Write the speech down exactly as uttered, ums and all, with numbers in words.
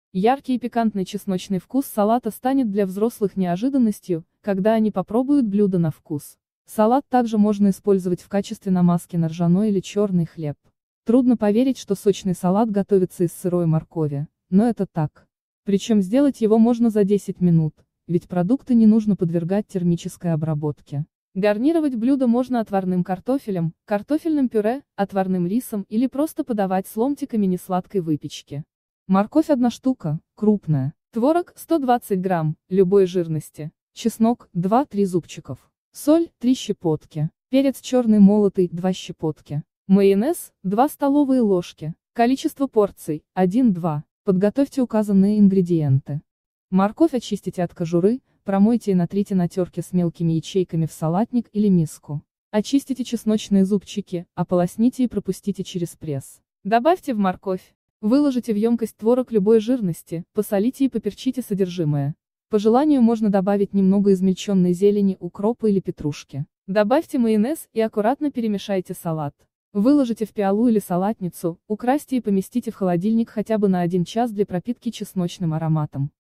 Яркий и пикантный чесночный вкус салата станет для взрослых неожиданностью, когда они попробуют блюдо на вкус. Салат также можно использовать в качестве намазки на ржаной или черный хлеб. Трудно поверить, что сочный салат готовится из сырой моркови, но это так. Причем сделать его можно за десять минут, ведь продукты не нужно подвергать термической обработке. Гарнировать блюдо можно отварным картофелем, картофельным пюре, отварным рисом или просто подавать с ломтиками несладкой выпечки. Морковь одна штука, крупная. Творог сто двадцать грамм, любой жирности. Чеснок два-три зубчиков. Соль три щепотки. Перец черный молотый два щепотки. Майонез два столовые ложки. Количество порций один-два. Подготовьте указанные ингредиенты. Морковь очистите от кожуры, промойте и натрите на терке с мелкими ячейками в салатник или миску. Очистите чесночные зубчики, ополосните и пропустите через пресс. Добавьте в морковь. Выложите в емкость творог любой жирности, посолите и поперчите содержимое. По желанию можно добавить немного измельченной зелени, укропа или петрушки. Добавьте майонез и аккуратно перемешайте салат. Выложите в пиалу или салатницу, украсьте и поместите в холодильник хотя бы на один час для пропитки чесночным ароматом.